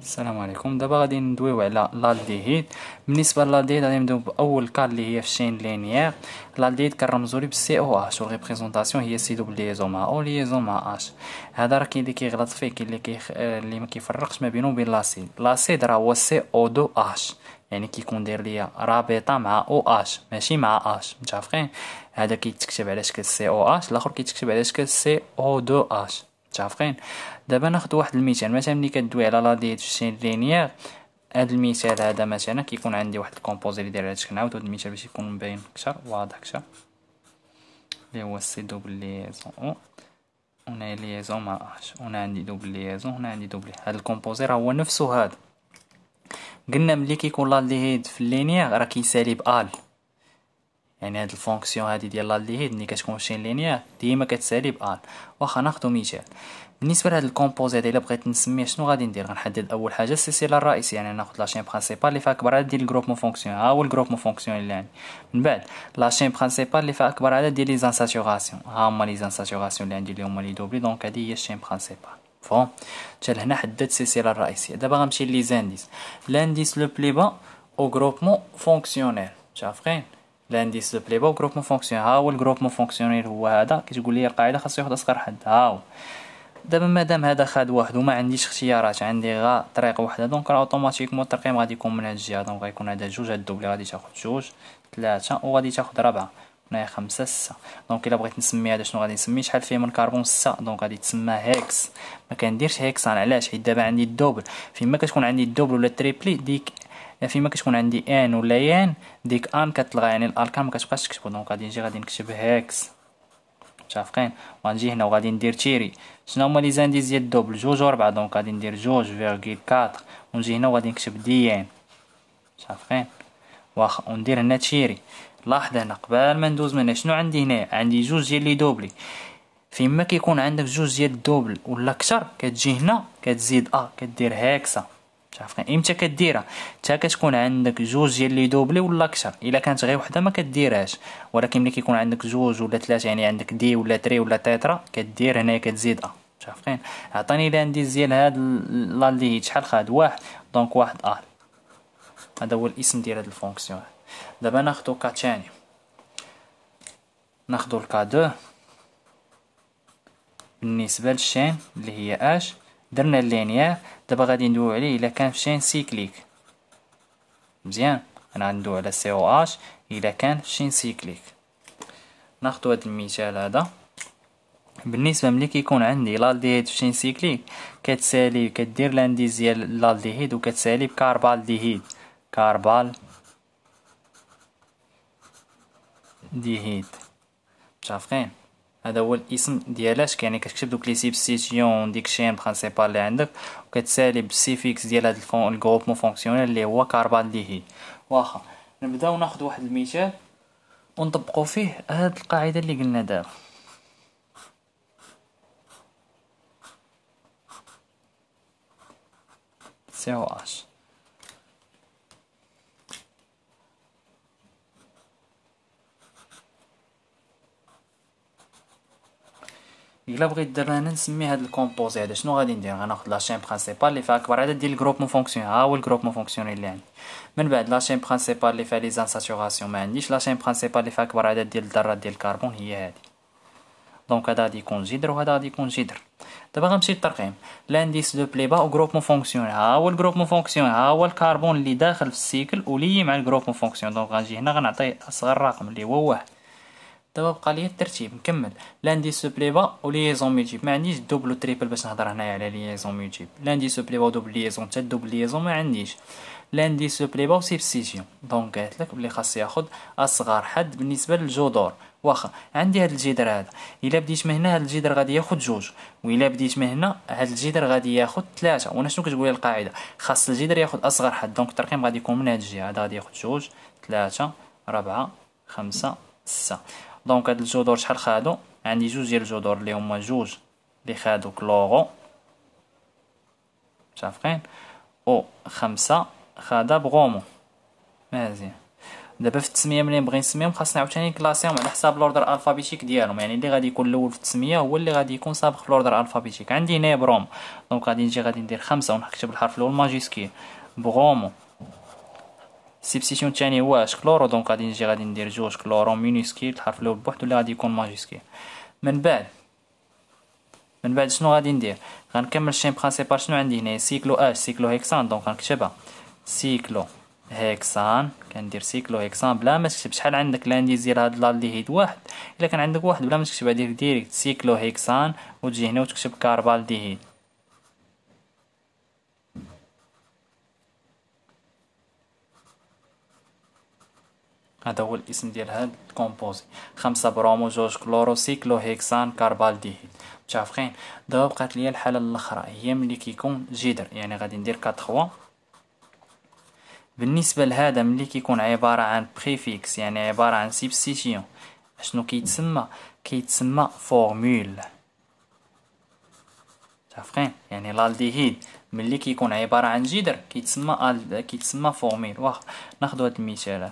السلام عليكم. دابا غادي ندويو على لالديهيد. بالنسبه للالديهيد غادي نبداو باول كار اللي هي في الشين لينيير. لالديهيد كنرمزو ليه بالسي او اش، والريبريزونطاسيون هي سي دوبل ليزون مع او ليزون مع اش. هذا راه كاين اللي كيغلط فيه، كاين اللي ما كيفرقش ما بينه وبين لاسيد. لاسيد راه هو سي او 2 اش، يعني كيكون داير ليا رابطه مع او اش ماشي مع اش، متفقين؟ هذا كيتكتب على شكل سي او اش، الاخر كيتكتب على شكل سي او 2 اش، متفقين؟ دابا ناخذ واحد المثال. مثلا ملي كدوي على لالديهيد في الشين لينيير، هذا المثال هذا مثلا كيكون عندي واحد الكومبوزي اللي داير هادشي. نعاود هذا المثال باش يكون مبين اكثر واضح اكثر، اللي هو سي دوبل ليزون او، هنا ليزون مع اش، هنا عندي دوبل ليزون، هنا عندي دوبل. هذا الكومبوزي راه هو نفسه هذا. قلنا ملي كيكون لالديهيد في اللينيير راه كيسالي بال، يعني هاد الفونكسيون هادي ديال لالديهيد ملي كتكون في شين لينيير ديما كتسالي بال. واخا ناخدو مثال. بالنسبه لهاد الكومبوزي هذا الا بغيت نسميه شنو غادي ندير؟ غنحدد اول حاجه السلسله الرئيسيه، يعني ناخذ لاشين برينسيپال اللي فيها اكبر عدد ديال الجروبمون فونكسيون، ها هو الجروبمون فونكسيون اللي عندي. من بعد لاشين برينسيپال اللي فيها اكبر عدد ديال لي زانساتوراسيون، ها هما لي زانساتوراسيون اللي عندي اللي هما لي دوبلي، دونك هادي هي الشين برينسيپال. فهم؟ حتى لهنا حددت السلسله الرئيسيه. دابا غنمشي لي زانديس. لانديس لو بلي با او جروبمون فونكسيونيل، متفقين؟ لانديس لو بلي با او جروبمون فونكسيونيل، ها هو الجروبمون فونكسيونيل هو هذا. كتقول لي القاعده خاصو ياخذ اصغر حد، ها هو. دابا مادام هذا خاد واحد وما عنديش اختيارات، عندي غا طريق وحده، دونك راه اوتوماتيكمون الترقيم غادي يكون من هاد الجهه. دونك غيكون هذا جوج، هاد الدوبلي غادي تاخد جوج ثلاثة وغادي تاخد ربعة، هنايا خمسة ستة. دونك الا بغيت نسمي هذا شنو غادي نسميه؟ شحال فيه من كربون؟ ستة، دونك غادي تسمى هيكس. ما كنديرش هيكسان، علاش؟ حيت دابا عندي الدوبل. فيما كتكون عندي الدوبل ولا التريبلي ديك، فيما كتكون عندي ان ولا يان ديك ان كتلغى، يعني الالكان ما كتبقاش تكتبو. دونك غادي نجي غادي نكتب هيكس، متفقين؟ وغنجي هنا وغادي ندير تيري. شنو هما لي زانديز ديال الدوبل؟ جوج و ربعة، دونك غادي ندير جوج فيرغيل كاطر، ونجي هنا وغادي نكتب ديان، متفقين؟ واخا وندير هنا تيري. لاحظ هنا قبل ما ندوز من هنا شنو عندي هنا؟ عندي جوج ديال لي دوبلي. فيما كيكون عندك جوج ديال الدوبل ولا كتر كتجي هنا كتزيد كدير هيكسا، متفقين؟ امتى كديرها؟ حتى كتكون عندك جوج ديال لي دوبلي ولا كثر. الا كانت غير وحده ما كديرهاش، ولكن ملي كيكون عندك جوج ولا ثلاثه، يعني عندك دي ولا تري ولا تيترا، كدير هنا كتزيد متفقين؟ عطيني لانديز ديال هاد لالديهيد شحال خاد؟ واحد، دونك واحد هذا هو الاسم ديال هاد الفونكسيون. دابا ناخدو كا تاني، ناخدو الكا دو. بالنسبه للشين اللي هي اش درنا اللينيير. دابا غادي ندويو عليه الا كان في شين سيكليك. مزيان، انا غندوي على سي او اش الا كان في شين سيكليك. ناخدو هاد المثال هذا. بالنسبه ملي كيكون عندي لالديهيد في شين سيكليك، كتسالي كدير لانديز ديال لالديهيد وكتسالي بكاربالديهيد، كاربال ديهيد، متفقين؟ هذا هو الاسم ديالاش، يعني كتكتب دوك لي سيبستيسيون ديك الشين برينسيپال اللي عندك وكتسالي بالسيفيكس ديال هاد الجروبمون فونكسيونيل اللي هو كاربالديهيد. واخا نبداو ناخذ واحد المثال ونطبقوا فيه هاد القاعده اللي قلنا دابا. سي او اش الا بغيت دابا انا نسمي هاد الكومبوزي هذا شنو غادي ندير؟ غناخذ لاشين برينسيپال اللي فيها اكبر عدد ديال الجروبمون فونكسيون، ها هو الجروبمون فونكسيون اللي عندي. من بعد لاشين برينسيپال اللي فيها لي زانساتوراسيون ما عنديش. لاشين برينسيپال اللي فيها اكبر عدد ديال الذرات ديال الكربون هي هادي. دونك هذا غادي يكون جذر وهذا غادي يكون جذر. دابا غنمشي للترقيم. لانديس دو بلي با او جروبمون فونكسيون، ها هو الجروبمون فونكسيون، ها هو الكربون اللي داخل في السيكل ولي مع الجروبمون فونكسيون. دونك غنجي هنا غنعطي اصغر رقم اللي هو واحد. دابا بقى لي الترتيب نكمل. لانديس بلي با و ليزون مولتيبل، ما عنديش دوبل و تريبل باش نهضر هنايا على ليزون مولتيبل. لانديس بلي با و دوبل ليزون، حتى دوبل ليزون ما عنديش. لانديس بلي با و سيبستيسيون، دونك قالت لك بلي خاص ياخذ اصغر حد بالنسبه للجذور. واخا عندي هاد الجدر هذا، الا بديت من هنا هاد الجدر غادي ياخذ جوج، والا بديت من هنا هاد الجدر غادي ياخذ ثلاثه. وانا شنو كتقول لي القاعده؟ خاص الجدر ياخذ اصغر حد، دونك الترقيم غادي يكون من هاد الجهه. هذا غادي ياخذ جوج ثلاثه ربعة خمسة ستة. دونك هاد الجذور شحال خادو؟ عندي جوج ديال الجذور اللي هما جوج اللي خادو كلورو، متفقين؟ و خمسة خادا بغومو، مزيان. دابا في التسميه ملي نبغي نسميهم خاصنا عاوتاني كلاسيهم على حساب الاوردر الالفابيتيك ديالهم، يعني اللي غادي يكون الاول في التسميه هو اللي غادي يكون سابق في الاوردر الالفابيتيك. عندي هنا بروم، دونك غادي نجي غادي ندير 5 ونكتب الحرف الاول ماجيسكيل برومو. السبستيسيون الثاني هو اش كلورو، دونك غادي نجي غادي ندير 2 كلورو مينيسكيل الحرف الاول بوحدو اللي غادي يكون ماجيسكيل. من بعد شنو غادي ندير؟ غنكمل الشين برينسيبال. شنو عندي هنا؟ سيكلو اش سيكلو هيكسان، دونك غنكتبها سيكلو هيكسان. كندير سيكلو هيكسان بلا ما تكتب شحال عندك لانديز ديال هاد الالديهيد واحد. الا كان عندك واحد بلا ما تكتبها دير ديريكت سيكلو هيكسان وتجي هنا وتكتب كاربالديهيد. هذا هو الاسم ديال هاد الكومبوزي. 5 برومو 2 كلورو سيكلو هيكسان كاربالديهيد. متفقين؟ دابا بقات ليا الحاله الاخرى هي ملي كيكون جدر، يعني غادي ندير 4. بالنسبه لهذا ملي كيكون عباره عن بريفيكس، يعني عباره عن سبستيسيون، شنو كيتسمى؟ كيتسمى فورمول. متفقين؟ يعني الالديهيد ملي كيكون عباره عن جدر كيتسمى فورمول. واخا ناخذ هذا المثال.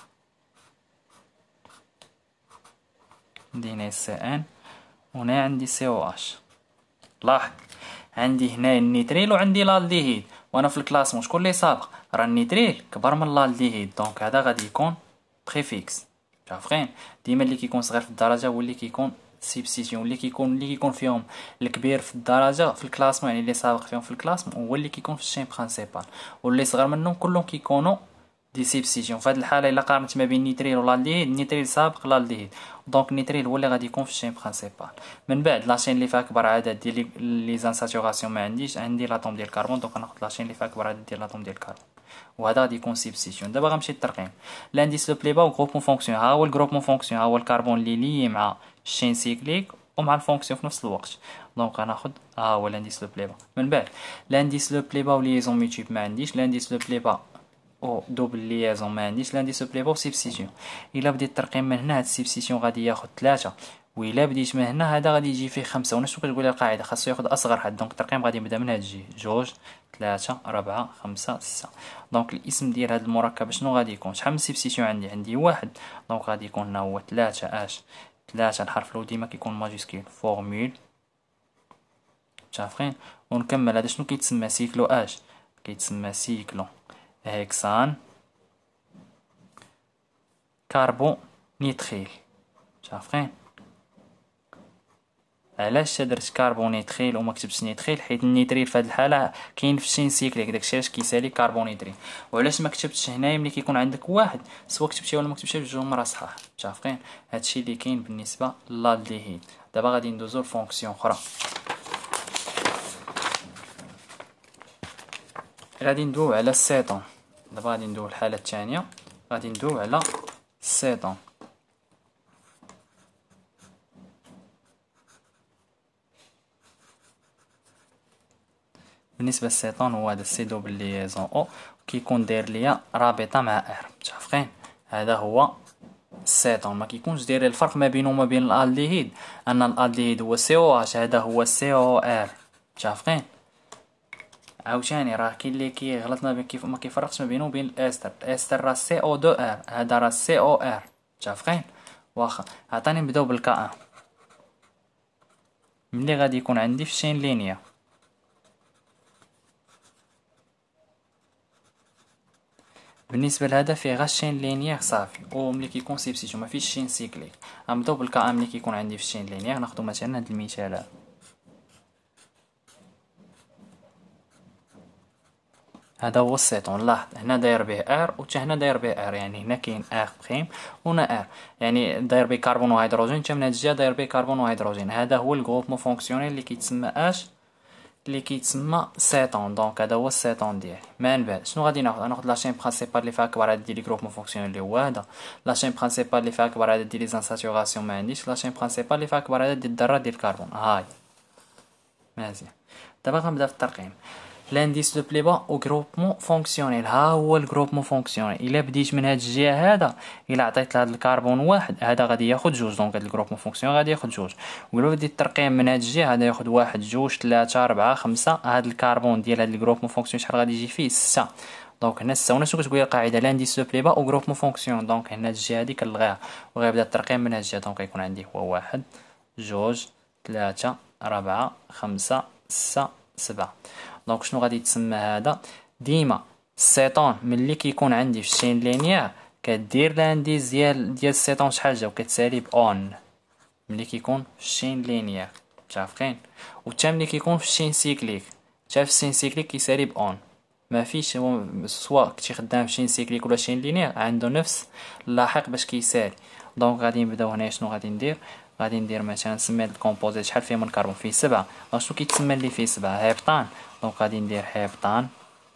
عندي هنا سي ان وهنا عندي سي او اش. لاحظ عندي هنا النيتريل وعندي الالديهيد، وانا في الكلاسمون شكون اللي سابق؟ راه النيتريل كبر من الالديهيد، دونك هذا غادي يكون بريفيكس. متفقين؟ ديما اللي كيكون صغير في الدرجه هو اللي كيكون سيبسيسيون، اللي كيكون فيهم الكبير في الدرجه في الكلاسمون، يعني اللي سابق فيهم في الكلاسمون هو اللي كيكون في الشين برينسيبال، واللي صغر منهم كلهم كيكونوا دي سيبسيسيون. في هذه الحاله الا قارنت ما بين النيتريل والالديهيد، النيتريل سابق الالديهيد، دونك النيتريل هو اللي غادي يكون في الشين برينسيبال. من بعد لاشين اللي فيها اكبر عدد ديال لي زانساتوراسيون ما عنديش، عندي لاتوم ديال الكربون، دونك ناخذ لاشين اللي فيها اكبر عدد ديال لاتوم ديال الكربون، وهذا غادي يكون سيبسيسيون. دابا غنمشي للترقيم. لانديس لو بليبا وغروبمون فونكسيون. ها هو الغروبمون فونكسيون، ها هو الكربون اللي لي مع الشين سيكليك ومع الفونكسيون في نفس الوقت، دونك غناخذ ها هو لانديس لو بليبا. من بعد لانديس لو بليبا وليزون ميتيب ما عنديش، لانديس لو بليبا او دوبل ليازون ما عنديش، لانديس لو بليبا وسيبسيسيون. الا بديت الترقيم من هنا هاد السيبسيسيون غادي ياخذ 3، وإلا بديت من هنا هذا غادي يجي فيه 5. ونشوف كتقول القاعده خاصو ياخذ اصغر حد، دونك الترقيم غادي يبدا من هاد الجهه 2 3 4 5 6. دونك الاسم ديال هاد المركب شنو غادي يكون؟ شحال من سيبسيسيون عندي 1، دونك غادي يكون هنا هو 3 اش 3 الحرف الاول ديما كيكون ماجيسكيل فورمول. متفقين؟ ونكمل. هذا شنو كيتسمى؟ سيكلو اش كيتسمى سيكلو هيكسان كاربون نيتريل. متفقين؟ علاش درت كاربون نيتريل وما كتبتش نيتريل؟ حيت النيتريل في هذه الحاله كاين في الشين سيكليك، داكشي علاش كيسالي كاربون نيتريل. وعلاش ما كتبتش هنايا ملي كيكون عندك واحد سواء كتبتي ولا ما كتبتيش بجوج مرات صحاح. متفقين؟ هادشي اللي كاين بالنسبه للالديهيد. دابا غادي ندوزو لفونكسيون اخرى. غادي ندويو على السيتون. دابا غادي ندويو الحاله الثانيه، غادي ندويو على السيتون. بالنسبه للسيتون هو هذا السي دوبل ليزون او كيكون داير ليا رابطه مع ار. متفقين؟ هذا هو السيتون. ما كيكونش داير الفرق ما بينه وما بين الالديهيد ان الالديهيد هو سي او اش، هذا هو سي او ار. متفقين؟ عاوتاني راه كاين اللي كيغلط ما بين كيف ما كيفرقش ما بينه وبين الاستر. الاستر راه سي او 2 ار، هذا راه سي او ار. متفقين؟ واخا عطاني نبداو بالكا 1. ملي غادي يكون عندي في شين لينيا بالنسبه لهذا فيه غير الشين لينيير صافي، وملي كيكون سيبسيسيون ما فيش شين سيكليك. غنبداو بالكا ملي كيكون عندي في الشين لينيير. ناخذ مثلا هذا المثال، هذا هو السيتون. لاحظ هنا داير به ار وتا هنا داير به ار، يعني هنا كاين ار بريم وهنا ار، يعني داير به كربون وهيدروجين، تا من هاد الجهه داير به كربون وهيدروجين. هذا هو الجروبمون فونكسيونيل اللي كيتسمى اش، اللي كيتسمى سيتون. دونك هذا هو السيتون ديالي. من بعد شنو غادي ناخذ؟ ناخذ لاشين برينسيبال اللي فيها اكبر عدد ديال لي جروبمون فونكسيونيل اللي هو هذا، لاشين برينسيبال اللي فيها اكبر عدد ديال لي زانساتوراسيون ما عنديش، لاشين برينسيبال اللي فيها اكبر عدد ديال الذرات ديال الكربون. هاي مزيان. دابا غنبدا في الترقيم. لانديس لو بليبا او جروبمون فونكسيونيل. ها هو الجروبمون فونكسيونيل. الا بديت من هاد الجهه هذا، الا عطيت لهاد الكربون واحد هذا غادي ياخذ جوج، دونك هاد الجروبمون فونكسيونيل غادي ياخذ جوج. ولا بديت الترقيم من هاد الجهه هذا ياخذ واحد جوج 3 4 5. هاد الكربون ديال هاد الجروبمون فونكسيونيل شحال غادي يجي فيه؟ 6. دونك هنا 6 هنا شنو كتقول لي القاعده لانديس لو بلي با او غروبمون فونكسيون. دونك هنا الجهه هادي كنلغيها وغيبدا الترقيم من هاد الجهه. دونك غيكون عندي هو 1 2 3 4 5 6 7. دونك شنو غادي يتسمى هذا؟ ديما السيطون ملي كيكون عندي في الشين لينيير كدير لانديس ديال السيطون شحال جا وكتسالي اون ملي كيكون في الشين لينيير متفقين. وتا ملي كيكون في الشين سيكليك حتى في الشين سيكليك كيسالي اون. ما فيش سواء كنتي خدام في شين سيكليك ولا شين لينيير عنده نفس اللاحق باش كيسالي. دونك غادي نبداو هنا. شنو غادي ندير؟ غادي ندير مثلا نسمي هاد الكومبوزيت شحال فيه من كربون؟ فيه 7. دونك شنو كيتسمى اللي فيه 7؟ هيبطان. دونك غادي ندير هيبطان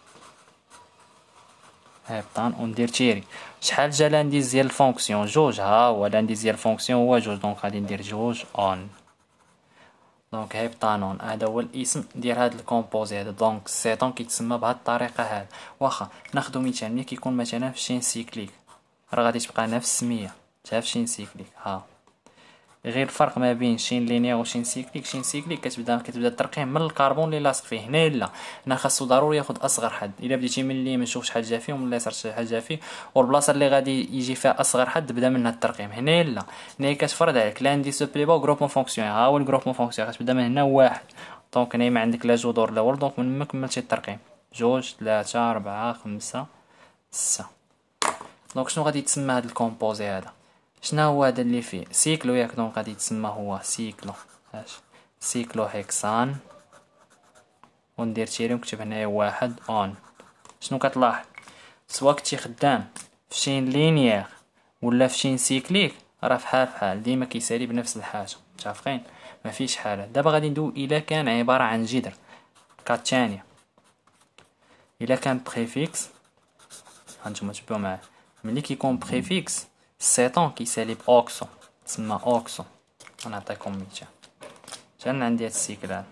وندير تيري. شحال جا لانديس ديال الفونكسيون؟ جوج. ها هو لانديس ديال الفونكسيون هو جوج. دونك غادي ندير جوج اون. دونك هيبطانون هذا هو الاسم ديال هاد الكومبوزي هذا. دونك السيتون كيتسمى بهاد الطريقه هذا. واخا ناخدو مثال ملي كيكون مثلا في شين سيكليك راه غادي تبقى نفس السميه حتى في شين سيكليك. ها غير الفرق ما بين شين لينيير وشين سيكليك، شين سيكليك كتبدا الترقيم من الكربون اللي لاصق فيه. هنا لا، هنا خاصو ضروري ياخد اصغر حد. الا بديتي من اليمين شوف شحال جا فيه ومن اليسار شحال جا فيه، والبلاصه اللي غادي يجي فيها اصغر حد بدا منها الترقيم. هنا لا، هنا كتفرض عليك لانديس بلي با غروبمون فونكسيون. ها هو الغروبمون فونكسيون غتبدا من هنا واحد. دونك هنا ما عندك لا جو دور الاول. دونك من ما كملتي الترقيم جوج 3 4 5 6. دونك شنو غادي يتسمى هذا الكومبوزي هذا؟ شنو هو هذا اللي فيه سيكلو ياك؟ دونك غادي يتسمى هو سيكلو سيكلو هيكسان. وندير تيري ونكتب هنايا واحد اون. شنو كتلاحظ؟ سواء كنتي خدام في شين لينيير ولا في شين سيكليك راه فحال ديما كيسالي بنفس الحاجه. متفقين؟ ما فيش حاله. دابا غادي ندوي الا كان عباره عن جذر كات ثانيه. الا كان بريفيكس هانتوما تبعوا معايا. ملي كيكون بريفيكس السيتون كيسالي باوكسو تسمى اوكسو. غنعطيكم مثال. مثلا عندي هاد السيكل هذا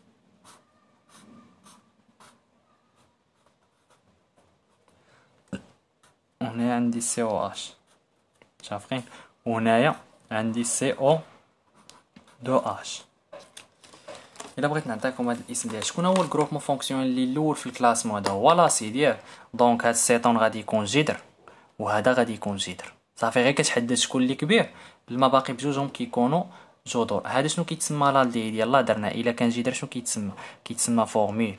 وهنا عندي سي او اش متفقين، وهنايا عندي سي او دو اش. الا بغيت نعطيكم هذا الاسم ديال شكون هو الجروبمون فونكسيون اللي الاول في الكلاسمون هذا هو لاسي ديال. دونك هاد السيتون غادي يكون جذر وهذا غادي يكون جذر. صافي غير كتحدد شكون اللي كبير. المباقي بجوجهم كيكونوا جذور. هذا شنو كيتسمى لالديهيد؟ يلاه درنا. الا كان جذر شنو كيتسمى فورميل.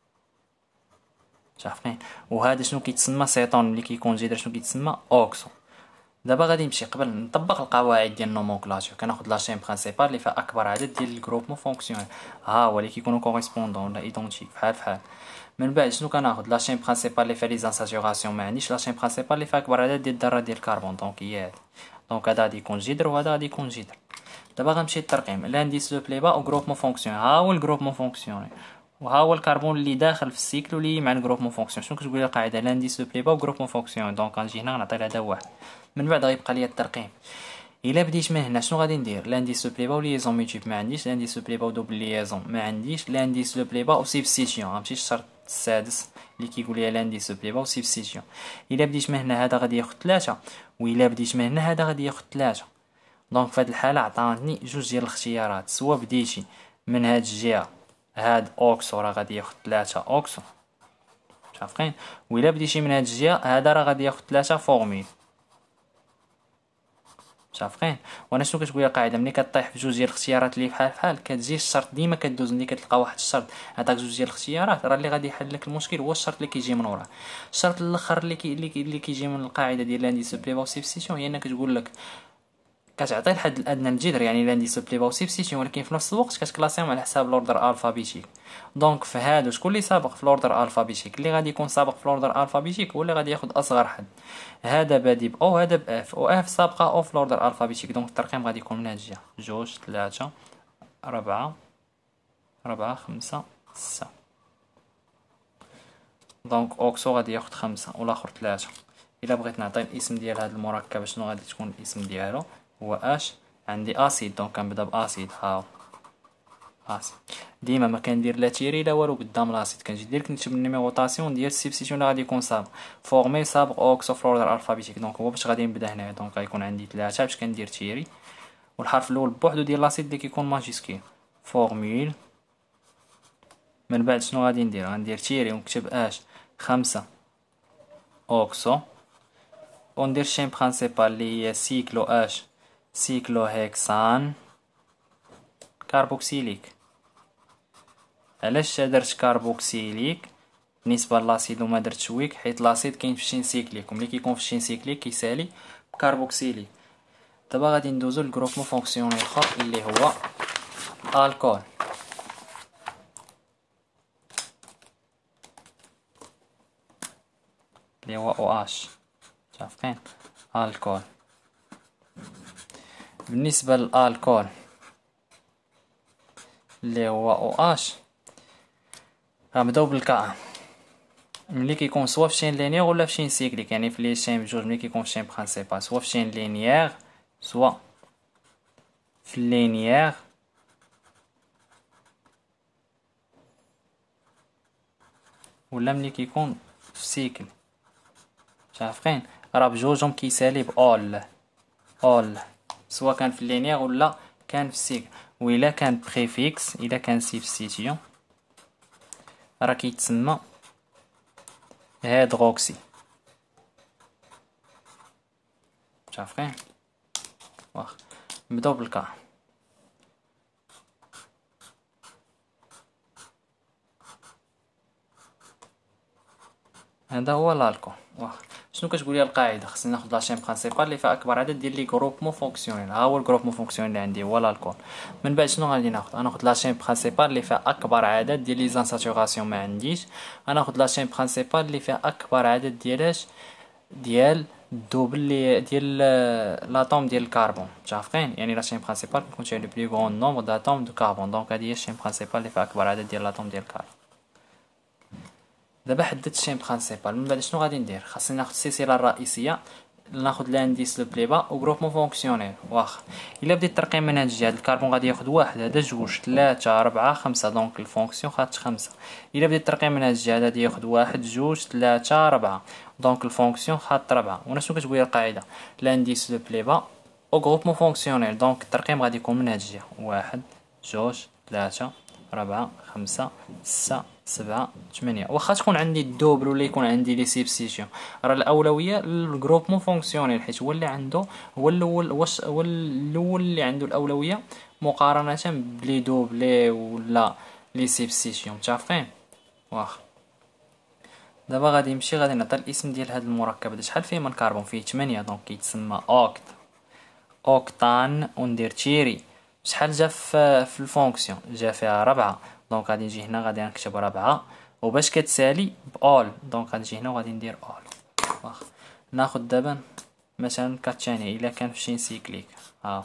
متفقين؟ وهذا شنو كيتسمى سيتون ملي كيكون جذر شنو كيتسمى اوكسو. دابا غادي نمشي قبل نطبق القواعد ديال النومونكلاتور. كناخذ لا شين برينسيبال اللي فيها اكبر عدد ديال الجروبمون فونكسيون. ها هو اللي كيكونوا كوريسبوندون ولا ايدونتيك فحال. من بعد شنو كناخذ لا شين برينسيبال اللي فيها لي زانساتوراسيون. ما عنديش لا شين برينسيبال اللي فيها اكبر عدد ديال الذرات ديال الكربون. دونك هي هادي. دونك هذا غادي يكون جذر وهذا غادي يكون جذر. دابا غنمشي للترقيم. لانديس لو بلي با او غروبمون فونكسيون. ها هو الجروبمون فونكسيون وها هو الكربون اللي داخل في السيكل واللي مع الجروبمون فونكسيون. شنو كتقول القاعده؟ لانديس لو بلي با او غروبمون فونكسيون. دونك غنجي هنا نعطي لهذا واحد. من بعد غيبقى لي الترقيم. الا بديت من هنا شنو غادي ندير؟ لانديس لو بلي با و ليزون ميتيب ما عنديش. لانديس لو بلي با و دوبل ليزون ما عنديش. لانديس لو بلي با و سيبستيسيون غنمشي للشرط السادس اللي كيقول لي لانديس لو بلي با و سيبستيسيون. الا بديت من هنا هذا غادي ياخذ 3 والا بديت من هنا هذا غادي ياخذ 3. دونك في هذه الحاله عطاني جوج ديال الاختيارات. سواء بديتي من هاد الجهه هاد اوكسو راه غادي ياخذ 3 اوكسو متفقين، وإلا بديتي من هاد الجهه هذا راه غادي ياخذ 3 فورميل متفقين. وانا شنو كتقول القاعده؟ ملي كطيح في جوج ديال الاختيارات اللي بحال كتجي الشرط ديما كدوز. ملي كتلقى واحد الشرط عطاك جوج ديال الاختيارات راه اللي غادي يحل لك المشكل هو الشرط اللي كيجي من وراه. الشرط الاخر اللي كيجي من القاعده ديال لانديس بلي با سيبستيسيون هي انك كتقول لك كتعطي الحد الادنى للجذر يعني لانديس بلي با سيبستيسيون، ولكن في نفس الوقت كتكلاسيهم على حساب الاوردر الفابيتيك. دونك في هادو شكون اللي سابق في الاوردر الفابيتيك؟ اللي غادي يكون سابق في الاوردر الفابيتيك هو اللي غادي ياخذ اصغر حد. هذا بادي ب او هذا باف او اف سابقه او في الاوردر الفابيتيك. دونك الترقيم غادي يكون من هاد الجهه 2 3 4 5 6. دونك اوكسو غادي ياخذ 5 والاخر 3. الا بغيت نعطي الاسم ديال هذا المركب شنو غادي تكون الاسم ديالو؟ هو اش عندي اسيد. دونك كنبدا باسيد. ها اسيد ديما ما كندير لا تيري لا والو قدام لاسيد. كنجي ديريكت نكتب النيميروطاسيون ديال السبستيسيون اللي غادي يكون سابق فورمي سابق اوكسو في الاوردر الفابيتيك. دونك هو باش غادي نبدا هنا. دونك غيكون عندي 3 باش كندير تيري والحرف الاول بوحدو ديال لاسيد اللي كيكون ماجيسكيل فورميل. من بعد شنو غادي ندير؟ غندير تيري ونكتب اش 5 اوكسو، وندير الشين برينسيبال اللي هي سيكلو اش سيكلو هيكسان كاربوكسيليك. علاش درت كاربوكسيليك بالنسبه للاسيد وما درتش ويك؟ حيت لاسيد كاين في الشين سيكليك، وملي كيكون في الشين سيكليك كيسالي بكاربوكسيليك. دابا غادي ندوزو للجروبمون فونكسيونيل اخر اللي هو الكول. اللي هو او اش، متفقين؟ الكول. بالنسبه للالكول اللي هو او اش، غنبداو بالكا. ملي كيكون سوا في شين لينيير ولا في شين سيكليك، يعني في لي شين بجوج، ملي كيكون في شين برينسيبال سوا في شين لينيير سوا في لينيير ولا ملي كيكون في سيكل، متفقين؟ راه بجوجهم كيسالي اول سوا كان في لينيير ولا كان في سيكل. وإلا كان بريفيكس، إلا كان سيبستيتيون، راه كيتسمى هيدروكسي، متفقين؟ واخا نبداو بالكا. هذا هو الالكول. واخا شنو كتقول لي القاعده؟ خصني ناخذ لاشين برينسيبال اللي فيها اكبر عدد ديال لي غروبمون فونكسيونيل. ها هو الجروبمون فونكسيونيل اللي عندي هو الالكول. من بعد شنو غادي ناخذ؟ غناخذ لاشين برينسيبال اللي فيها اكبر عدد ديال لي زانساتوراسيون ما عنديش. غناخذ لاشين برينسيبال اللي فيها اكبر عدد ديالاش ديال الدوبل اللي ديال لاتوم ديال الكربون، متفقين؟ يعني لاشين برينسيبال كنت لو بلي غون نومبر داتوم دو كربون، دونك هذه هي الشين برينسيبال اللي فيها اكبر عدد ديال لاتوم ديال الكربون. دابا حددت الشين برينسيبال، من بعد شنو غادي ندير؟ خاصني ناخذ السلسله الرئيسيه، ناخذ لانديس لو بليبا و غروبمون فونكسيونيل. واخا الا بديت الترقيم من هاد الجهه، الكربون غادي ياخذ واحد، هذا جوج، ثلاثة، أربعة، خمسة، دونك الفونكسيون خدت خمسة. الا بديت الترقيم من هاد الجهه، غادي ياخذ واحد، جوج، ثلاثة، أربعة، دونك الفونكسيون خدت ربعة. وانا شنو كتقول لي القاعده؟ لانديس لو بليبا او غروبمون فونكسيونيل، دونك الترقيم غادي يكون من هاد الجهه، واحد، جوج، ثلاثة، ربعة، خمسة، ستة، سبعة، ثمانية. واخا تكون عندي الدوبل ولا يكون عندي لي سيبسيسيون، راه الاولويه للجروبمون فونكسيونيل، حيت هو اللي عنده هو الاول. واش هو الاول اللي عنده الاولويه مقارنه بلي دوبلي ولا لي سيبسيسيون، متفقين؟ واخا دابا غادي نمشي غادي نعطي الاسم ديال هاد المركب هذا. شحال فيه من كربون؟ فيه 8، دونك كيتسمى اوكتان. وندير تيري شحال جا في الفونكسيون؟ جا فيها 4، دونك غادي نجي هنا غادي نكتب 4، وباش كتسالي بأول دونك غادي نجي هنا وغادي ندير أول. واخا ناخد دابا مثلا كاتشاني الا كان في شين سيكليك، ها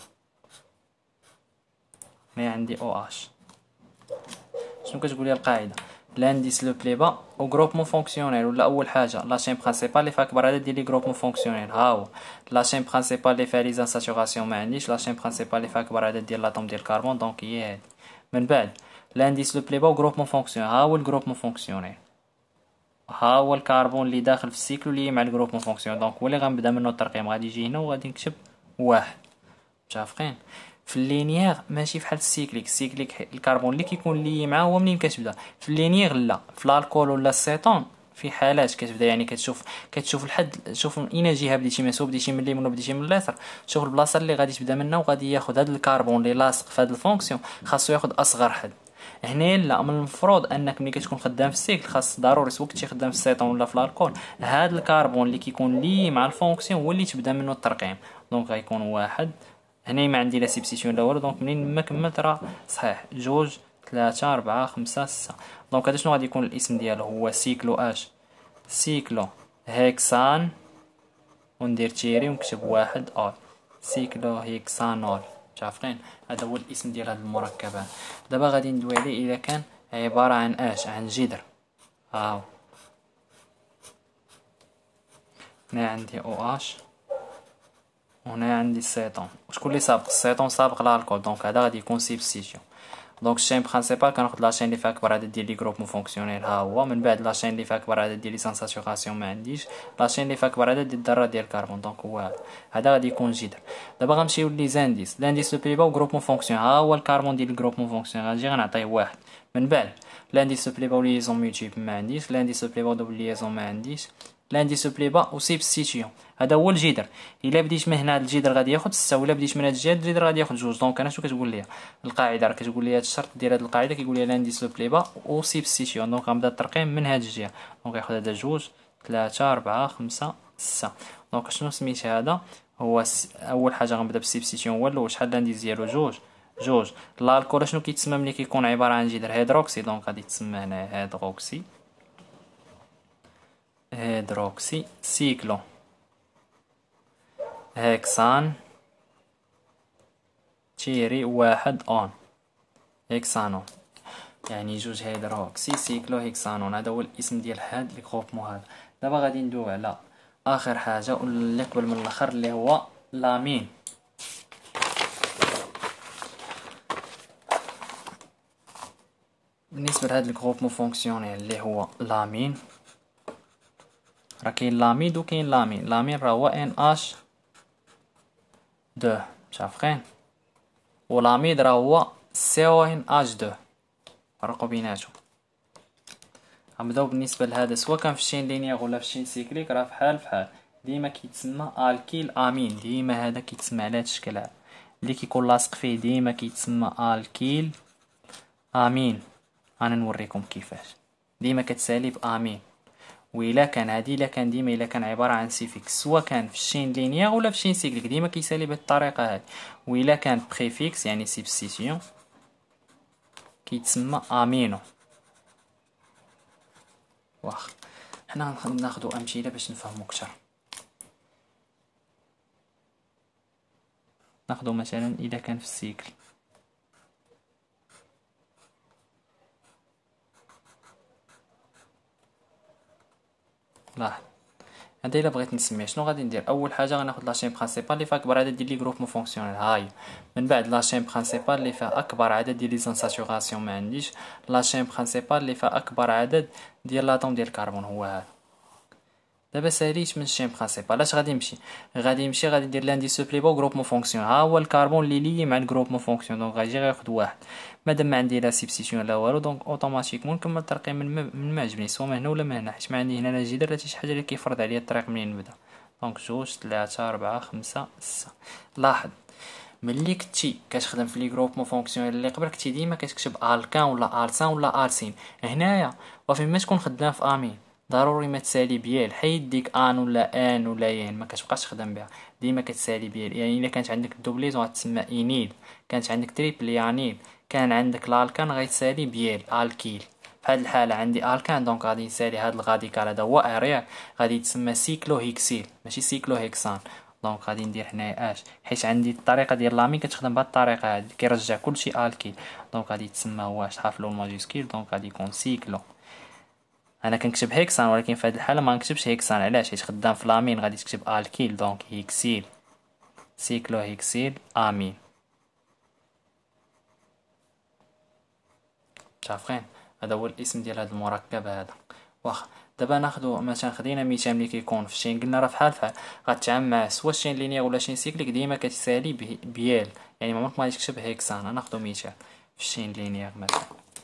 هنا عندي او اش. شنو كتقول لي القاعده؟ لانديس لو بليبا او غروبمون فونكسيونيل، ولا اول حاجه لاشين برينسيبال اللي فيها اكبر عدد ديال لي غروبمون فونكسيونيل. ها هو لاشين برينسيبال اللي فيها لي زانساتوراسيون ما عنديش، لاشين برينسيبال اللي فيها اكبر عدد ديال لاتوم ديال الكربون، دونك هي هادي. من بعد لانديس لو بليبا او غروبمون فونكسيونيل، ها هو الغروبمون فونكسيونيل، ها هو الكربون اللي داخل في السيكل اللي مع الغروبمون فونكسيونيل، دونك هو اللي غنبدا منه الترقيم. غادي يجي هنا وغادي نكتب واحد، متفقين؟ في اللينيير ماشي بحال السيكليك. السيكليك الكربون اللي كيكون لي معاه هو منين كتبدا. في اللينيير لا، في الالكول ولا السيتون في حالات كتبدا، يعني كتشوف الحد، شوف من اين جهه بديتي من، سوا بديتي من اليمين ولا بديتي من اليسار، شوف البلاصه اللي غادي تبدا منها وغادي ياخذ هذا الكربون اللي لاصق في هذا الفونكسيون خاصو ياخذ اصغر حد. هنا لا، من المفروض انك ملي كتكون خدام في السيكل خاص ضروري سوا كنتي خدام في السيتون ولا في الالكول، هذا الكربون اللي كيكون لي مع الفونكسيون هو اللي تبدا منه الترقيم، دونك غيكون واحد. هنا ما عندي لا سيبسيسيون لا والو، دونك منين ما كملت راه صحيح. جوج، ثلاثة، أربعة، خمسة، ستة، دونك هذا شنو غادي يكون الاسم ديالو؟ هو سيكلو اش سيكلو هيكسان، وندير تيري ونكتب واحد اول، سيكلو هيكسانول، متفقين؟ هذا هو الاسم ديال هاد المركبات. دابا غادي ندوي عليه الا كان عباره عن اش، عن جذر. هاو هنا عندي او اش، وهنا عندي السيتون. وشكون اللي سابق؟ السيتون سابق الالكول، دونك هذا غادي يكون سيبسيسيون. دونك الشين برينسيبال كناخذ لاشين اللي فيها اكبر عدد ديال لي غروبمون فونكسيونيل، ها هو. من بعد لاشين اللي فيها اكبر عدد ديال لي سانساتوراسيون ما عنديش، لاشين اللي فيها اكبر عدد ديال الذرات ديال الكربون، دونك هو هذا. هذا غادي يكون جذر. دابا غنمشيو لي زانديس. لانديس لو بليبا و غروبمون فونكسيون، ها هو الكربون ديال الغروبمون فونكسيون، غنجي غنعطيه واحد. من بعد لانديس لو بليبا و ليزون مولتيبل ما عنديش، لانديس لو بليبا و دوبل ليزون ما عنديش، لانديس بلي با وسيبستيتيون. هذا هو الجذر. الا بديت من هنا الجذر غادي ياخذ 6، ولا بديت من هذا الجذر غادي ياخذ 2. دونك انا شنو كتقول لي القاعده؟ راه كتقول لي هذا الشرط ديال هذه القاعده كيقول لي لانديس بلي با وسيبستيتيون. دونك غنبدا الترقيم من هذه الجهه. دونك ياخذ هذا 2 3 4 5 6. دونك شنو سميت هذا؟ هو اول حاجه غنبدا بالسيبستيتيون هو الاول. شحال لانديس ديالو؟ 2. الالكول شنو كيتسمى ملي كيكون عباره عن جذر هيدروكسي؟ دونك غادي تسمى هنا هيدروكسي سيكلو هكسان تيري 1 اون هكسانون، يعني 2 هيدروكسي سيكلو هكسانون. هذا هو الاسم ديال هاد الغروبمون هذا. دابا غادي ندويو على اخر حاجه واللي قبل من الاخر اللي هو لامين. بالنسبه لهاد الغروبمون فونكسيونيل اللي هو لامين، راه كاين لاميد وكاين لامين. لامين راه هو ان اش 2 متفقين، ولاميد راه هو سي او ان اش 2. فرقوا بيناتهم. غنبداو بالنسبه لهذا سواء كان في الشين لينيير ولا في الشين سيكليك، راه فحال ديما كيتسمى الكيل امين. ديما هذا كيتسمى على هذا الشكل هذا اللي كيكون لاصق فيه، ديما كيتسمى الكيل امين. انا نوريكم كيفاش. ديما كتسالي بامين. وإلا كان هادي الا كان عباره عن سيفيكس سواء كان في الشين لينيير ولا في الشين سيكليك ديما كيسالي بهاد الطريقه هادي. وإلا كان بريفيكس يعني سيبستيسيون كيتسمى امينو. واخ حنا ناخدو امثله باش نفهمو اكثر. ناخدو مثلا اذا كان في السيكل، لاحظ هذا الا بغيت نسميه شنو غادي ندير؟ اول حاجه غناخد لاشين برينسيبال اللي فيها اكبر عدد ديال لي غروبمون فونكسيونيل، هاي. من بعد لاشين برينسيبال اللي فيها اكبر عدد ديال لي سانساتوراسيون ما عنديش. لاشين برينسيبال اللي فيها اكبر عدد ديال لاطوم ديال الكربون هو هذا. دابا ساليت من الشين برينسيبال اش غادي نمشي؟ غادي ندير لانديس بلي با غروبمون فونكسيون. ها هو الكربون اللي لي مع الغروبمون فونكسيون. دونك غيجي غياخد 1. مادام ما عندي لا سيبستيسيون لا والو، دونك اوتوماتيكمون نكمل الترقيم من ما عجبني سواء من هنا ولا من هنا، حيت ما عندي هنا لا جدر لا حتى شي حاجه اللي كيفرض عليا الطريق منين نبدا. دونك 2 3 4 5 6. لاحظ ملي كنتي كتخدم في لي غروبمون فونكسيونيل اللي قبل كنتي ديما كتكتب الكان ولا السان ولا السين. هنايا وفين ما تكون خدام في امين ضروري ما تسالي بيال. حيد ديك ان ولا ان ولا ين ما كتبقاش تخدم بها، ديما كتسالي بيال. يعني الا كانت عندك دوبليزون غتسمى اينيل، كانت عندك تريبليانيل، كان عندك الالكان غيتسالي بيال الكيل. في هذه الحاله عندي الكان دونك غادي نسالي هذا الغاديكال هذا هو اريا غادي يتسمى سيكلو هيكسيل ماشي سيكلو هيكسان. دونك غادي ندير هنايا اش حيت عندي الطريقه ديال لامين كتخدم بهذه الطريقه هذه كيرجع كلشي الكيل. دونك غادي يتسمى هو اش حرف لو الماجيسكيل. دونك غادي يكون سيكلو. انا كنكتب هيكسان ولكن في هذه الحاله ما نكتبش هيكسان. علاش؟ حيت خدام في لامين غادي تكتب الكيل. دونك هيكسيل سيكلو هيكسيل امين. متفقين؟ هذا هو الاسم ديال هذا المركب هذا. واخا دابا ناخذ مثلا خدينا مثال ملي كيكون في الشين قلنا راه فحال غتعامل مع سوا الشين لينيير ولا شين سيكليك ديما كتسالي بيال، يعني عمرك ما غادي تكتب هيكسان. ناخذ مثال في الشين لينيير مثلا.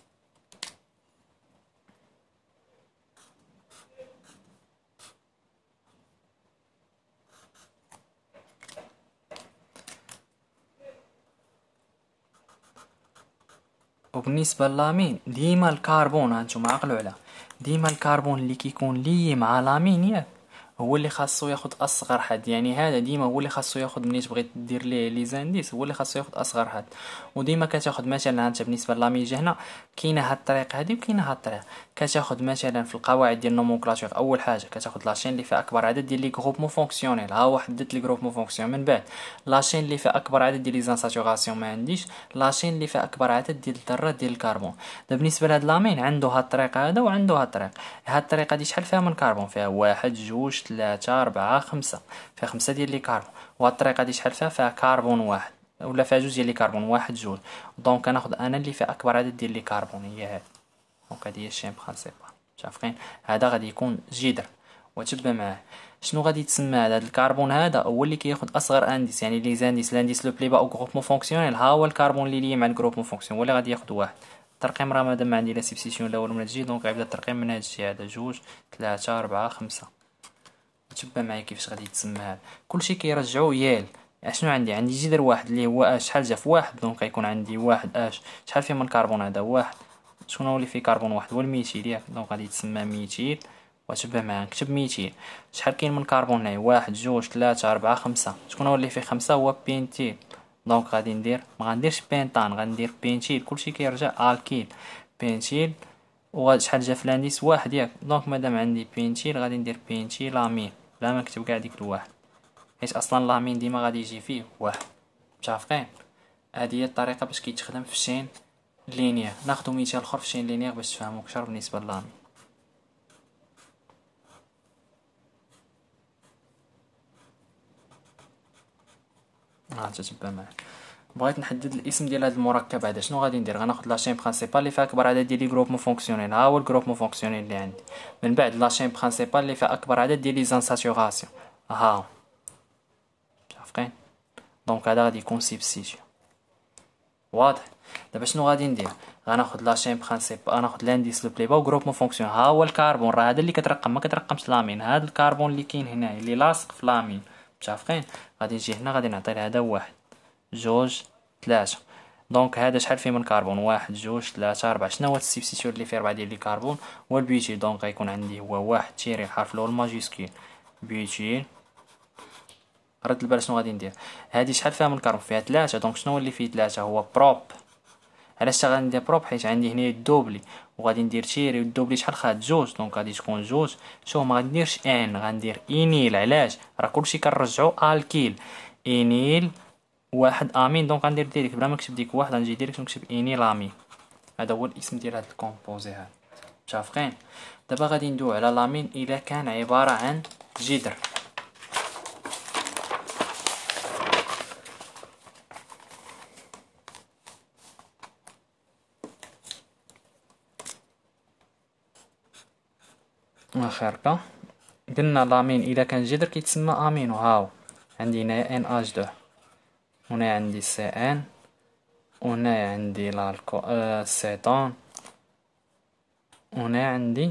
وبالنسبه للامين ديما الكربون هانتوما عقلوا على ديما الكربون اللي كيكون لي مع لامين ياك هو اللي خاصو ياخد اصغر حد. يعني هذا ديما هو اللي خاصو ياخد ملي تبغي دير ليه لي زانديس هو اللي خاصو ياخد اصغر حد. وديما كتاخد مثلا انت بالنسبه للاميج هنا كاينه هاد الطريقه هادي وكاينه هاد الطريقه. كتاخد مثلا في القواعد ديال النومونكلاتور اول حاجه كتاخد لاشين اللي فيها اكبر عدد ديال لي غروبمون فونكسيونيل. ها هو حددت لي غروبمون فونكسيون. من بعد لاشين اللي فيها اكبر عدد ديال لي زانساتوراسيون ما عنديش. لاشين اللي فيها اكبر عدد ديال الذرات ديال الكربون. دابا بالنسبه لهاد لامين عنده هاد الطريقه هذا وعنده هاد الطريقه. هاد الطريقه دي شحال فيها من كربون؟ فيها 1 2 3 4 5. فيها 5 ديال لي كربون. وهاد الطريقه دي شحال فيها كربون 1 ولا فيها 2 ديال لي كربون 1 2. دونك كناخذ انا اللي فيها اكبر عدد ديال لي كربون هي هاد. دونك هادي هي الشين برينسيبال. متفقين؟ هذا غادي يكون جذر وتبع معاه شنو غادي يتسمى هذا الكربون هذا هو اللي كياخذ اصغر انديس. يعني لي زانديس لانديس لو بلي با او غروبمون فونكسيونيل ها هو الكربون اللي لي مع الغروبمون فونكسيون ولا غادي ياخذ 1. الترقيم راه مادام ما عندي لا سيبستيسيون لا والو من هادشي دونك غيبدا الترقيم من هادشي هذا 2 3 4 5. تبع معايا كيفاش غادي يتسمى هذا. كلشي كيرجعو يال. اشنو عندي جدر واحد اللي هو اش، شحال جا في واحد، دونك غيكون عندي واحد اش، شحال فيه من الكربون هذا واحد، شكون هو اللي فيه كربون واحد هو الميثيل ياك، دونك غادي يتسمى ميثيل. وتبع معايا نكتب ميثيل. شحال كاين من كربون هنايا، واحد جوج ثلاثة أربعة خمسة، شكون هو اللي فيه خمسة هو بنتيل. دونك غادي ندير، ما غنديرش بنتان، غندير بنتيل، كلشي كيرجع الكيل. بنتيل. و شحال جا في لانديس واحد ياك، دونك مادام عندي بنتيل غادي ندير بنتيلامين بلا ما نكتب كاع ديك الواحد، حيت اصلا لامين ديما غادي يجي فيه واحد. متفقين؟ هذه هي الطريقه باش كيتخدم في الشين لينيير. ناخذ مثال اخر في الشين لينيير باش تفهموا اكثر بالنسبه للامين. تتبع معايا. بغيت نحدد الاسم ديال هذا المركب هذا، شنو غادي ندير؟ غناخذ لاشين برينسيپال اللي فيها اكبر عدد ديال لي جروب مو فونكسيونيل، ها هو الجروب مو فونكسيونيل اللي عندي. من بعد لاشين برينسيپال اللي فيها اكبر عدد ديال لي زانساتوراسيون، ها متفقين؟ دونك هذا غادي يكون سيبستيتيون. واضح؟ دابا شنو غادي ندير؟ غناخذ لاشين برينسيپال، غناخذ لانديس لو بلي با وجروب مو فونكسيون، ها هو الكربون، راه هذا اللي كترقم ما كترقمش لامين، هذا الكربون اللي كاين هنا اللي لاصق في لامين. متفقين؟ غادي نجي هنا غادي نعطي لهذا واحد جوج ثلاثة، دونك هذا شحال فيه من كربون، واحد جوج ثلاثة أربعة. شنو هو السبستيتيون اللي فيه 4 ديال لي كربون؟ هو البيوتيل، دونك غيكون عندي هو واحد تيري الحرف الأول ماجيسكيل بيوتيل. رد البال شنو غادي ندير؟ هادي شحال فيها من كربون؟ فيها ثلاثة، دونك شنو هو اللي فيه ثلاثة؟ هو بروب. علاش غادي ندير بروب؟ حيت عندي هنا الدوبلي، وغادي ندير تيري، والدوبلي شحال خاد؟ جوج، دونك غادي تكون جوج. شوف ما غنديرش ان، غندير اينيل. علاش؟ راه كلشي كنرجعو الكيل. اينيل واحد امين، دونك غندير ديريكت بلا ما نكتب ديك واحد، غنجي ديريكت ونكتب اينيل امين. هذا هو الاسم ديال هاد الكومبوزي هذا. متفقين؟ دابا غادي ندوي على لامين الا كان عبارة عن جدر. اخرك قلنا لامين الا كان جدر كيتسمى امينو. هاو عندي هنايا ان اش 2، هنا عندي سي ان، وهنا عندي الالكو سيتون، وهنا عندي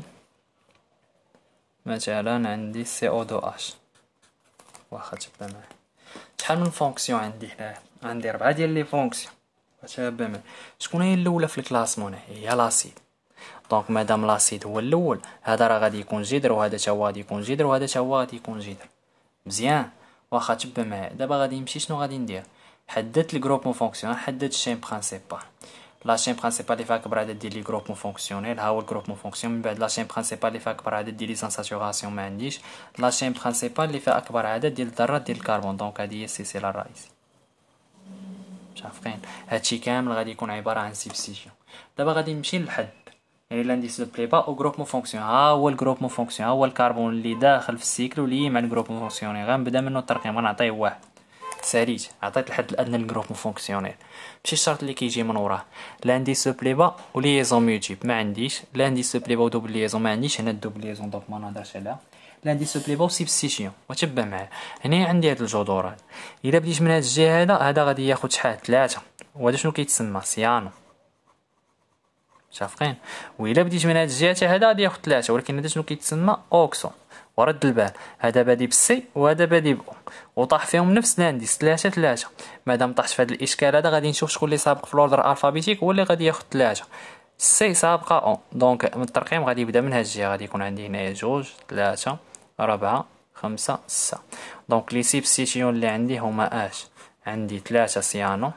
مثلا عندي سي او 2 اش. واخا تبع معايا. شحال من فونكسيون عندي هنايا؟ عندي 4 ديال لي فونكسيون. تبع معايا. شكون هي الاولى في الكلاسمون؟ هي لاسيد. دونك مادام لاسيد هو الاول، هذا راه غادي يكون جدر، وهذا تا هو غادي يكون جدر، وهذا تا هو غادي يكون جدر. مزيان. واخا تبع معايا. دابا غادي نمشي شنو غادي ندير؟ حددت الجروب مو فونكسيونيل، حددت الشين برينسيپال. لاشين برينسيپال اللي فيها اكبر عدد ديال لي جروب مو فونكسيونيل، ها هو الجروب مو فونكسيون. من بعد لاشين برينسيپال اللي فيها اكبر عدد ديال لي سانساتوراسيون ما عنديش. لاشين برينسيپال اللي فيها اكبر عدد ديال الذرات ديال الكربون، دونك هذه هي السلسله الرئيسيه. متفقين؟ هادشي كامل غادي يكون عباره عن سبستيتيون. دابا غادي نمشي للحد، يعني لانديس دو بلي با او جروب مو فونكسيون. ها هو الجروب مو فونكسيون، ها هو الكربون اللي داخل في السيكل واللي مع الجروب مو فونكسيونيل. غنبدا منه الترقيم، غنعطيه واحد. ساليت عطيت الحد الادنى للجروب مو فونكسيونيل. ماشي الشرط اللي كيجي من وراه. لانديس دو بلي با و ليزون مولتيب ما عنديش. لانديس دو بلي با و دوبل ليزون ما عنديش. هنا دوبل ليزون دونك ما نهضرش عليها. لانديس دو بلي با و سبستيتيون. وتبع معايا هنا عندي هاد الجذور هاد. الا بديت من هاد الجهه هذا غادي ياخد شحال؟ 3. وهذا شنو كيتسمى؟ سيانو. متفقين؟ وإلا بديت من هاد الجهة هذا غادي ياخد 3، ولكن هذا شنو كيتسمى؟ اوكسون. ورد البال هذا بادي بالسي وهذا بادي بأو، وطاح فيهم نفس لانديس 3. مادام طحت في هذا الاشكال هذا غادي نشوف شكون اللي سابق في الاوردر الفابيتيك هو اللي غادي ياخد 3. سي سابقه او، دونك من الترقيم غادي يبدا من هاد الجهه. غادي يكون عندي هنايا 2 3 4 5 6. دونك لي سيبستيتيون اللي عندي هما اش؟ عندي 3 سيانو،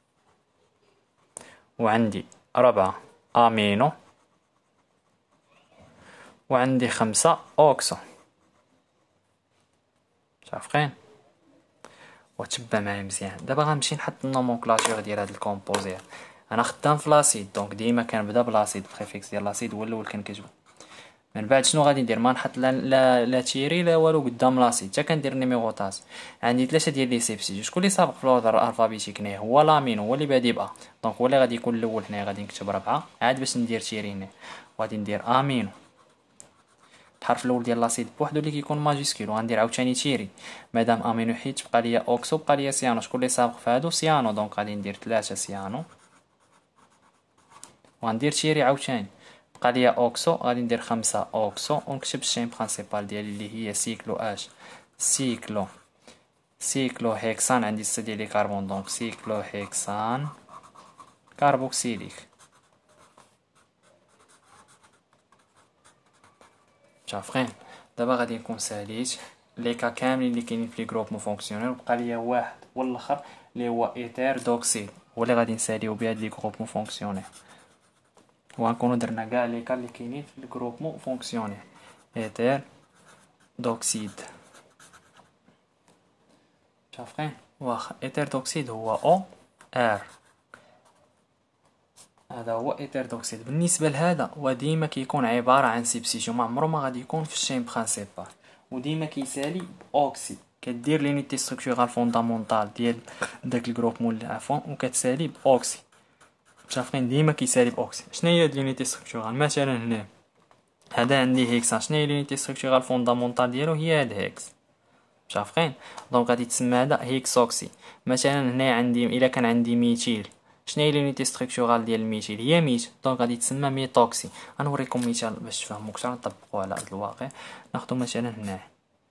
وعندي 4 امينو، وعندي 5 اوكسو. متفقين؟ وتبع معايا مزيان. دابا غنمشي نحط النومونكلاتور ديال هاد الكومبوزي. انا خدام في لاسيد، دونك ديما كنبدا بلاسيد، بريفيكس ديال لاسيد هو الاول كنكتبو. من بعد شنو غادي ندير؟ ما نحط لا تيري لا والو قدام لاسيد، حتى كندير نيميروطاس. عندي 3 ديال لي سيبسي. شكون اللي سابق في الاوردر الالفابيتيك هنا؟ هو لامين، هو اللي بادي بأ، دونك هو اللي غادي يكون الاول. هنا غادي نكتب 4 عاد باش ندير تيري هنا، وغادي ندير امينو. الحرف الاول ديال لاسيد بوحدو اللي كيكون ماجيسكول، وغندير عاوتاني تيري. مادام امينو حيت تبقى ليا اوكسو، بقى ليا سيانو. شكون اللي سابق في هادو؟ سيانو، دونك غادي ندير 3 سيانو، وغندير تيري عاوتاني. بقى ليا اوكسو، غادي ندير 5 اوكسو ونكتب الشين برينسيبال ديالي اللي هي سيكلو اش سيكلو هيكسان. عندي 6 ديال لي كربون، دونك سيكلو هيكسان كاربوكسيليك. متفقين؟ دابا غادي نكون ساليت لي كا كاملين اللي كاينين في لي جروب مو فونكسيونيل، بقى ليا واحد والاخر اللي هو ايثير دوكسيد، هو اللي غادي نساليو بهاد لي جروب مو فونكسيونيل، وغنكونو درنا كاع لي كا اللي كاينين في الجروب مو فونكسيونيل. ايثير دوكسيد. متفقين؟ واخا ايثير دوكسيد هو او ار، هذا هو ايثير دوكسيد. بالنسبه لهذا هو ديما كيكون عباره عن سبستيتيون، ما عمرو ما غادي يكون في الشين برينسيبال، وديما كيسالي باوكسي. كدير لونيتي ستركتورال فوندامونتال ديال داك الجروب مول عفوا وكتسالي باوكسي. متفقين؟ ديما كيسالي باوكسي. شنو هي لونيتي ستركتورال؟ مثلا هنا هذا عندي هيكسان، شنو هي لونيتي ستركتورال فوندامونتال ديالو؟ هي هاد هيكس. متفقين؟ دونك غادي تسمى هذا هيكسوكسي. مثلا هنا عندي الا كان عندي ميثيل، شنو هي لونيتي ستركتورال ديال الميثيل؟ هي ميت، دونك غادي تسمى ميتوكسي. غنوريكم مثال باش تفهموا اكثر نطبقوه على ارض الواقع. ناخذ مثلا هنا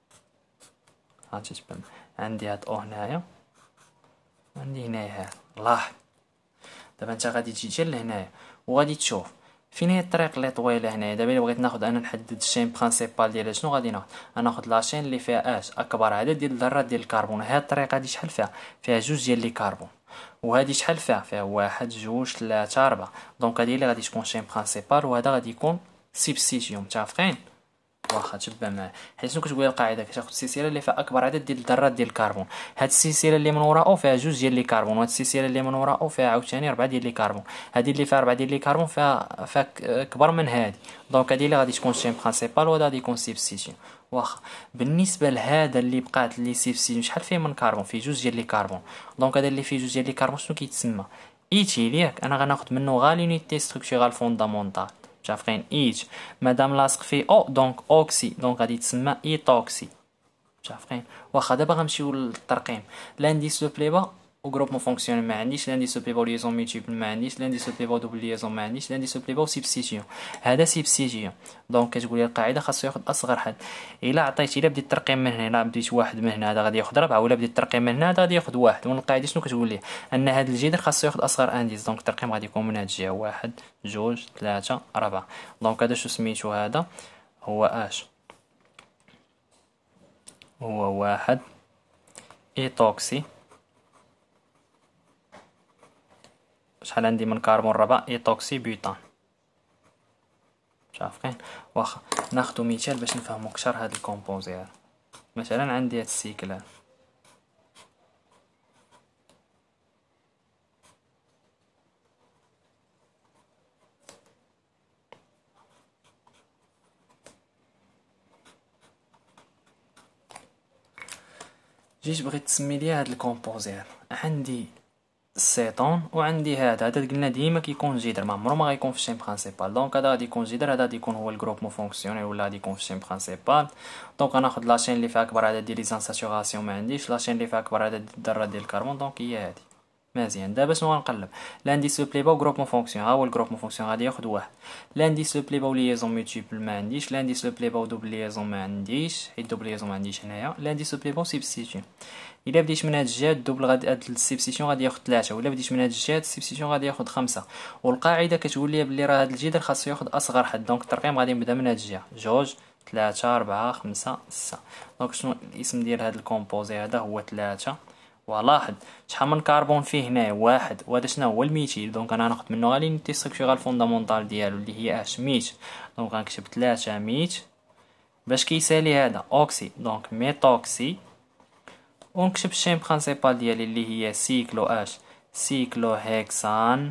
غتتبان عندي هاد او هنايا، عندي هنايا هاد. لاحظ دابا انت غادي تجي حتى لهنايا وغادي تشوف فين هي الطريق اللي طويله هنايا. دابا الا بغيت ناخذ انا نحدد الشين برينسيبال ديالها، شنو غادي ناخذ؟ غناخذ لاشين اللي فيها اش اكبر عدد ديال الذرات ديال الكربون. هاد الطريقه هادي شحال فيها جوج ديال لي كربون، وهادي شحال فيها واحد جوج ثلاثة 4. دونك هادي اللي غادي تكون شين برينسيبال، وهذا غادي يكون سبستيتيون. متفقين؟ واخا تبع معايا، حيت شنو كتقول القاعده؟ كتاخذ السلسله اللي فيها اكبر عدد ديال الذرات ديال الكربون. هاد السلسله اللي من وراء فيها جوج ديال لي كربون، وهاد السلسله اللي من وراء فيها عاوتاني 4 ديال لي كربون. هادي اللي فيها 4 ديال لي كربون فيها كبر من هادي، دونك هادي اللي غادي تكون شين برينسيبال، وهذا غادي يكون سبستيتيون. واخا بالنسبه لهذا اللي بقات لي سبستيتيون، شحال فيه من كربون؟ فيه جوج ديال لي كربون. دونك هذا اللي فيه جوج ديال لي كربون شنو كيتسمى؟ ايثيل. ياك انا غناخذ منه غا لونيتي ستركتورال فوندامونتال. متفقين؟ ايج مادام لاصق فيه او دونك اوكسي، دونك غادي تسمى ايتوكسي. متفقين؟ واخا دابا غنمشيو للترقيم. لانديس لو بليبا وجروب مو فونكسيونيل ما عنديش، لانديس لو بليبا وليزون ميتيبل ما عنديش، لانديس لو بليبا دوبل ليزون ما عنديش، لانديس لو بليبا سبستيتيون. هذا سبستيتيون، دونك كتقول لي القاعده خاصو ياخذ اصغر حد. الا بديت الترقيم من هنا، بديت واحد من هنا، هذا غادي ياخذ 4، ولا بديت الترقيم من هنا هذا غادي ياخذ 1. والقاعده شنو كتقول لي؟ ان هذا الجذر خاصو ياخذ اصغر انديس، دونك الترقيم غادي يكون من هاد الجهه 1 2 3 4. دونك هذا شو سميتو؟ هذا هو اش؟ هو واحد ايتوكسي. شحال عندي من كربون؟ 4 ايتوكسي بيوتان. متفقين؟ واخا ناخدو مثال باش نفهمو اكثر هاد الكومبوزي هذا. مثلا عندي هاد السيكل هذا، جيت بغيت تسمي لي هاد الكومبوزي هذا. عندي السيتون وعندي هذا قلنا ديما كيكون جدر، ما عمرو ما غيكون في الشين برينسيبال. دونك هذا غادي يكون جدر، هذا غادي يكون هو الجروب مو فونكسيونيل ولا غادي يكون في الشين برينسيبال. دونك غناخذ لاشين اللي فيها اكبر عدد ديال لي ساتوراسيون ما عنديش، لاشين اللي فيها اكبر عدد الذرات ديال الكربون، دونك هي هادي. مزيان. دابا شنو غنقلب؟ لانديس لو بليبا وجروب مو فونكسيون، ها هو الجروب مو فونكسيون غادي ياخذ واحد. لانديس لو بليبا وليزون مولتيبل ما عنديش، لانديس لو بليبا ودوبل ليزون ما عنديش، حيت دوبل ليزون ما عنديش هنايا. لانديس لو بليبا سبستيتيون، الا بديت من هاد الجهه الدوبل غادي هاد السبستيتيون غادي ياخذ 3، ولا بديت من هاد الجهه السبستيتيون غادي ياخذ 5. والقاعده كتقول لي بلي راه هاد الجدر خاصو ياخذ اصغر حد، دونك الترقيم غادي نبدا من هاد الجهه 2 3 4 5 6. دونك شنو الاسم ديال هاد الكومبوزي؟ هذا هو 3. ولاحظ شحال من كربون فيه هنا؟ 1. وهذا شنو هو؟ الميثيل. دونك انا غناخذ منه غير لونيتي ستركتورال فوندامونتال ديالو اللي هي اش؟ ميت. دونك غنكتب 3 ميت باش كيسالي هذا اوكسي، دونك ميتوكسي. ونكتب الشين برينسيبال ديالي اللي هي سيكلو اش؟ سيكلو هيكسان.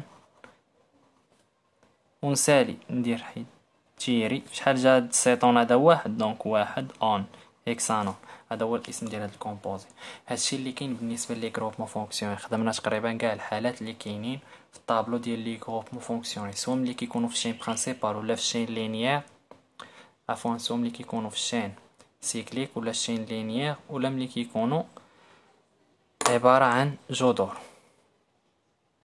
ونسالي ندير حيد تيري شحال جا السيتون هذا؟ 1، دونك 1 اون هيكسانون. هذا هو الاسم ديال هاد الكومبوزي. هادشي اللي كاين بالنسبه لي جروب مو فونكسيونيل. خدمنا تقريبا كاع الحالات اللي كاينين في الطابلو ديال لي جروب مو فونكسيونيل، سواء ملي كيكونوا في الشين برينسيبال ولا في الشين لينيير، عفوا سواء ملي كيكونوا في الشين سيكليك ولا الشين لينيير، ولا ملي كيكونوا عباره عن جذور.